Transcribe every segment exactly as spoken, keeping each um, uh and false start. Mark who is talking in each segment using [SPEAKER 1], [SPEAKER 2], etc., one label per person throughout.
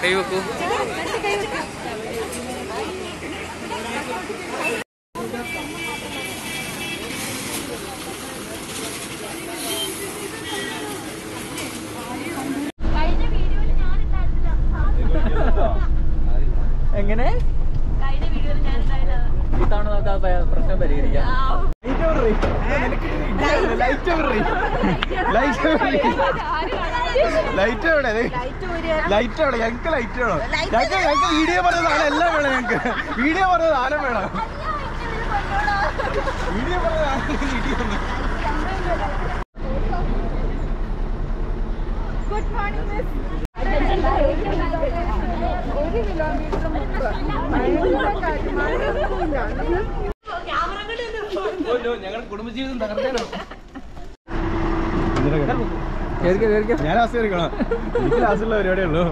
[SPEAKER 1] കൈ വെക്കൂ. എങ്ങനെ ഇതാണ് നമുക്ക് ആ പ്രശ്നം പരിഹരിക്കാം.
[SPEAKER 2] ലൈറ്റ് എവിടെ? ലൈറ്റ് എവിടെ? ഞങ്ങക്ക് ലൈറ്റ് വേണം. ഞങ്ങക്ക് ഞങ്ങക്ക് വീഡിയോ പറഞ്ഞ സാധനം എല്ലാം വേണം. ഞങ്ങക്ക് വീഡിയോ പറഞ്ഞ സാധനം വേണം. വീഡിയോ പറഞ്ഞ സാധനം വീഡിയോ
[SPEAKER 3] ഗുഡ് മോർണിംഗ് മിസ്. ഒരു കിലോമീറ്റർ
[SPEAKER 2] ഞങ്ങൾ കുടുംബജീവിതം തകർക്കാനോ?
[SPEAKER 1] ഞാൻ ലാസ്റ്റ് കയറിക്കണോ?
[SPEAKER 2] എനിക്ക് ലാസ്റ്റുള്ള പരിപാടിയേ ഉള്ളൂ.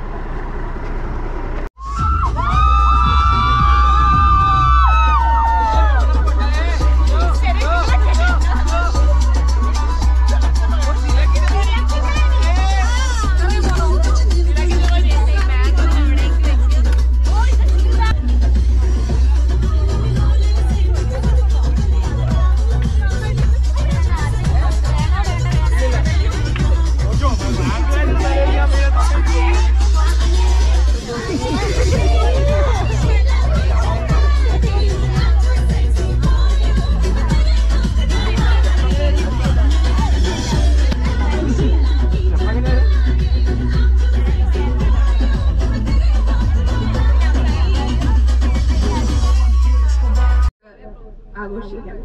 [SPEAKER 3] ആഘോഷിക്കാം.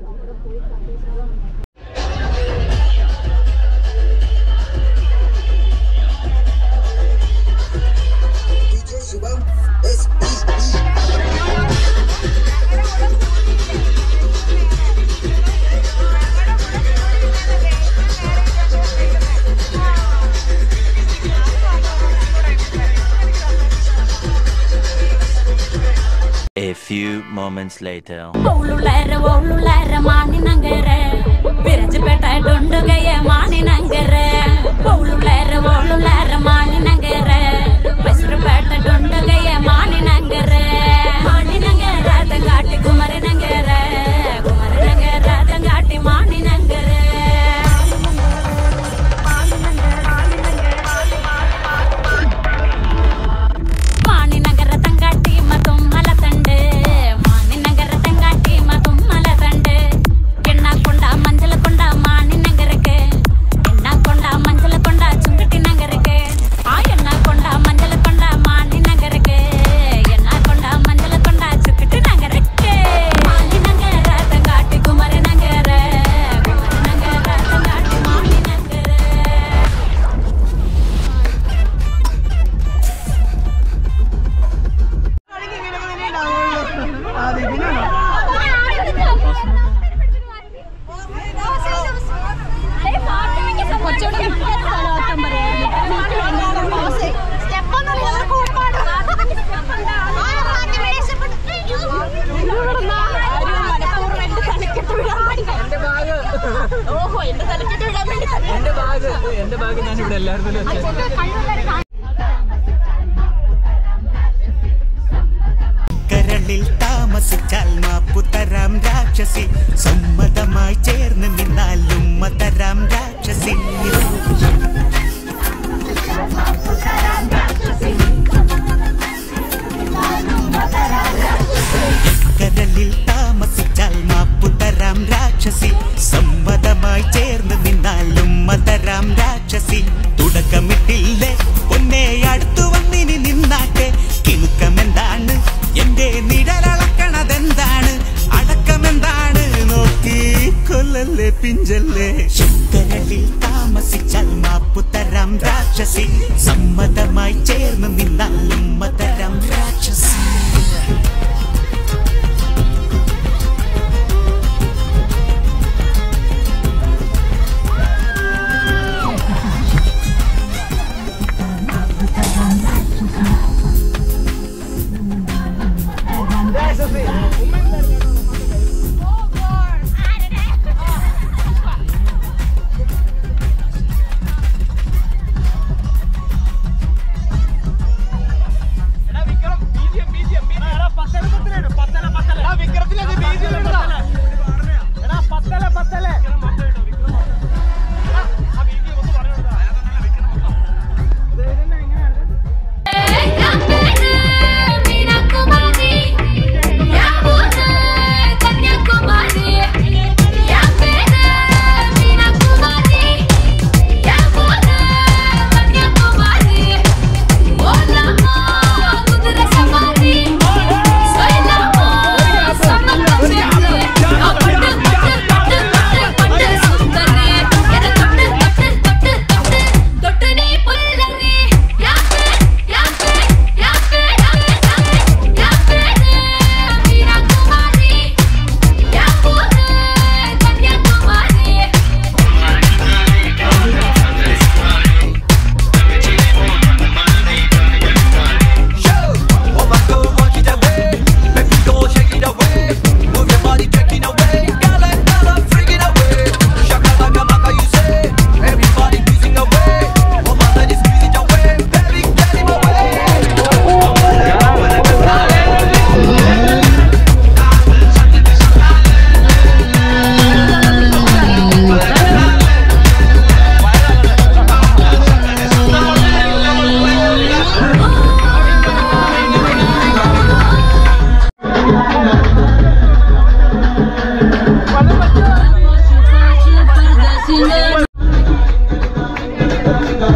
[SPEAKER 4] A few moments later.
[SPEAKER 5] Bolulera bolulera mani nangere Virajpeta dundugaya mani nangere Bolulera bolulera mani nangere Vesrupeta dundugaya mani nangere Mani nangere tangati kumare nangere Kumare nangere tangati mani nangere Mani nangere tangati matum మంజల కొండ మాని నగరకే ఎన్న కొండ మంజల కొండ చుంగటి నగరకే ఆ ఎన్న కొండ మంజల కొండ మాని నగరకే ఎన్న కొండ మంజల కొండ చుంగటి నగరకే మాని నగర తంగాటి కుమార నగర కుమార నగర తంగాటి మాని నగర
[SPEAKER 2] అది వినను.
[SPEAKER 1] എന്റെ ബാഗ് എന്റെ ബാഗ് ഞാൻ ഇവിടെ എല്ലാവരും
[SPEAKER 6] കരളിൽ താമസിച്ചാൽ മാപ്പുതരാം രാക്ഷസി സമ്മതമായി ചേർന്ന് നിന്നാലും മതരാം രാക്ഷസി കരളിൽ താമസിച്ചാൽ മാപ്പുതരാം രാക്ഷസി സമ്മതമായി ചേർന്ന് നിന്നാലും മതരാം രാക്ഷസി തുടക്കമിട്ടില്ലേ പൊന്നെ അടുത്തു വന്നിനി നിന്നാട്ടെ കിണുക്കമെന്താണ് എന്റെ നിഴലളക്കണതെന്താണ് അടക്കമെന്താണ് നോക്കി കൊല്ലല്ലേ പിഞ്ചല്ലേ കരളിൽ താമസിച്ചാൽ മാപ്പുതരാം രാക്ഷസി സമ്മതമായി ചേർന്ന് നിന്നാലും മതരാം രാക്ഷസി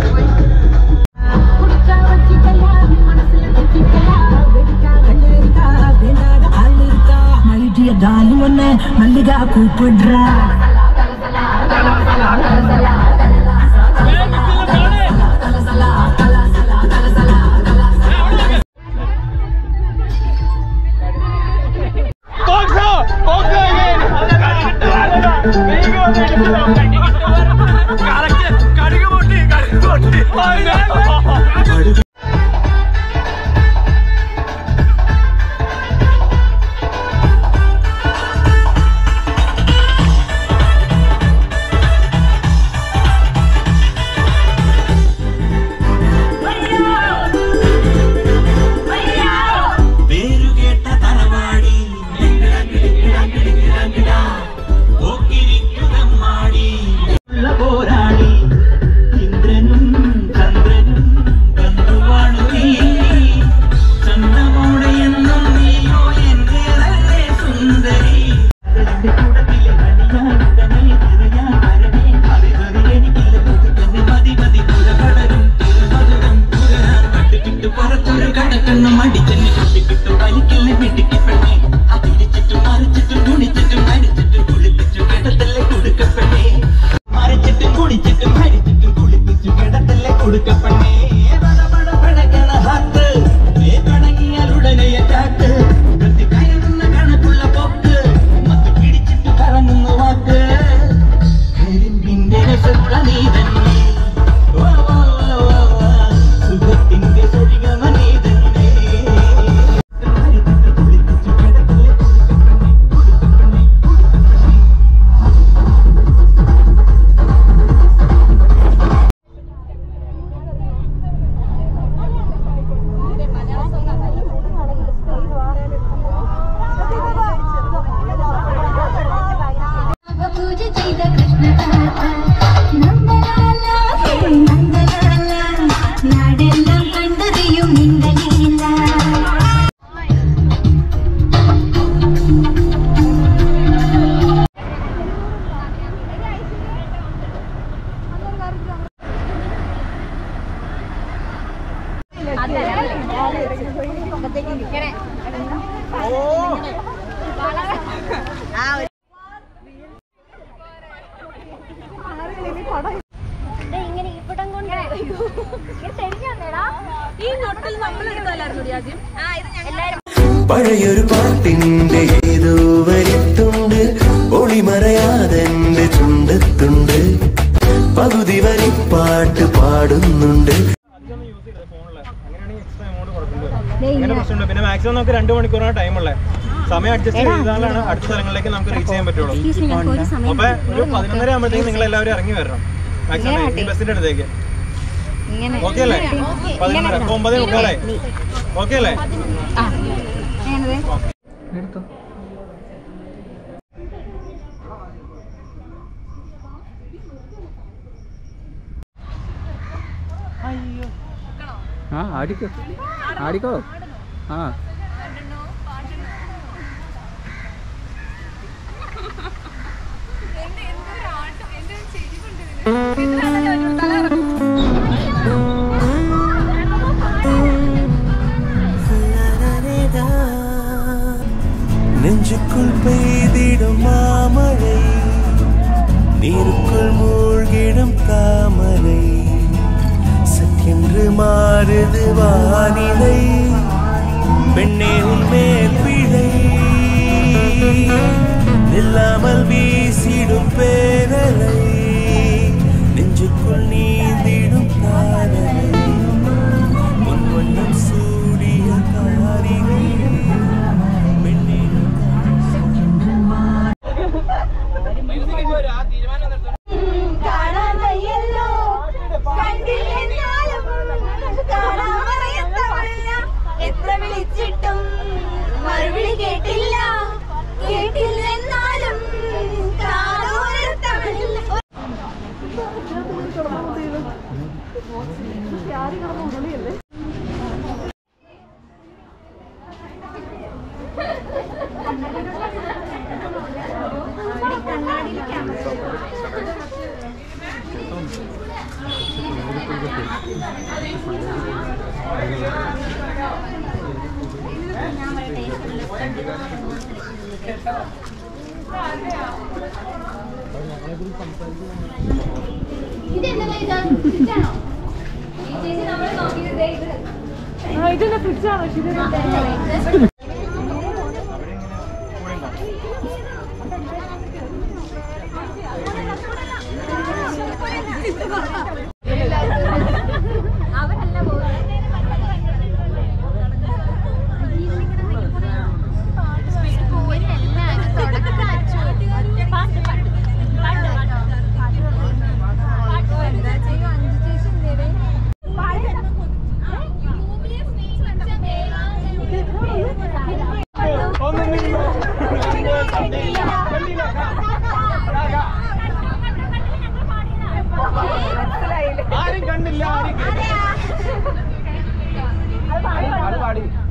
[SPEAKER 7] மல்லிகா கூப்பிடுறா
[SPEAKER 8] പഴയൊരു പാട്ടിന്റെ ഏതോ വരിത്തുണ്ട് ഒളിമറയാതെന്റെ ചുണ്ടത്തുണ്ട് പകുതി വരി പാട്ട് പാടുന്നുണ്ട്.
[SPEAKER 2] പിന്നെ മാക്സിമം നമുക്ക് രണ്ടു മണിക്കൂറാണ് ടൈം ഉള്ളത്. സമയം അഡ്ജസ്റ്റ് ചെയ്താലാണ് അടുത്ത സ്ഥലങ്ങളിലേക്ക് നമുക്ക് റീച്ച് ചെയ്യാൻ പറ്റുള്ളൂ. അപ്പൊ ഒരു പതിനൊന്നര ആകുമ്പോഴത്തേക്ക് നിങ്ങൾ എല്ലാവരും ഇറങ്ങി വരണം മാക്സിമം ഈ ബസ്സിന്റെ അടുത്തേക്ക്. ഓക്കെ അല്ലേ? പതിനൊന്നര ഒമ്പതേ മുക്കാലായി. ഓക്കെ അല്ലേ?
[SPEAKER 1] ആ ആടിക്കോ ആടിക്കോ ആ
[SPEAKER 8] നെഞ്ചുക്കുൾ പെയ്തിടും മാമഴை நீருக்குள் மூழ்கிடும் தாமரை சற்றென்று மாறுது வானிலை பெண்ணே உன்மேல் பிழை நில்லாமல் வீசிடும் பேரலை நெஞ்சுக்குள் நீந்திடும் காதலை உன் வண்ணம் சூடிய காரிகை
[SPEAKER 9] എത്ര വിളിച്ചിട്ടും മറുപടി കേട്ടില്ല കേട്ടില്ലെന്നാലും
[SPEAKER 1] കണ്ണാടി
[SPEAKER 3] ഇതെന്താ ഫ്രിഡ്ജാണോ?
[SPEAKER 2] ആരും കണ്ടില്ല, ആരും കേട്ടില്ല.